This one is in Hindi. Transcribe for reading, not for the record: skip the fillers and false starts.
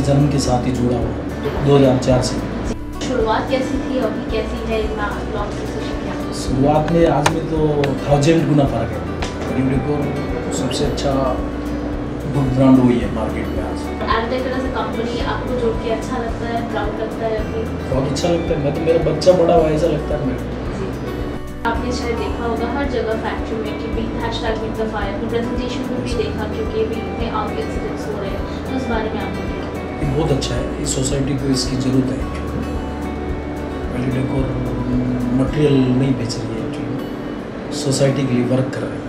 जन्म के साथ ही जुड़ा हुआ 2004 से। शुरुआत कैसी थी, अभी कैसी है? इतना लॉन्ग प्रोसेस क्या? शुरुआत में आज में तो 1000 गुना फ़र्क है। Aludecor सबसे अच्छा गुड ब्रांड वही है मार्केट में आज। Aludecor से कंपनी आपको जोड़ के अच्छा लगता है, प्राउड लगता है? अभी बहुत अच्छा लगता है। मैं तो मेरा बच्चा बड़ा हुआ ऐसा लगता है मेरे। आपने शायद देखा होगा हर जगह फैक्ट्री में कि #BeatTheFire प्रेजेंटेशन में भी देखा, क्योंकि अभी इतने आर्म एक्सीडेंट्स हो रहे हैं, तो उस बारे में आपको क्या लगता है? बहुत अच्छा है, इस सोसाइटी को इसकी ज़रूरत है। Aludecor मटेरियल नहीं बेच रही है, एक्चुअली सोसाइटी के लिए वर्क कर रहा है।